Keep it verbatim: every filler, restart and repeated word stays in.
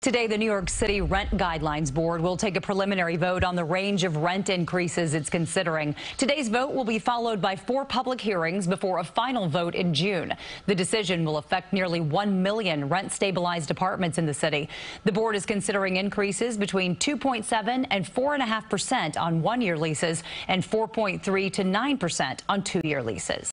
Today, the New York City Rent Guidelines Board will take a preliminary vote on the range of rent increases it's considering. Today's vote will be followed by four public hearings before a final vote in June. The decision will affect nearly one million rent-stabilized apartments in the city. The board is considering increases between two point seven and four point five percent on one-year leases and four point three to nine percent on two-year leases.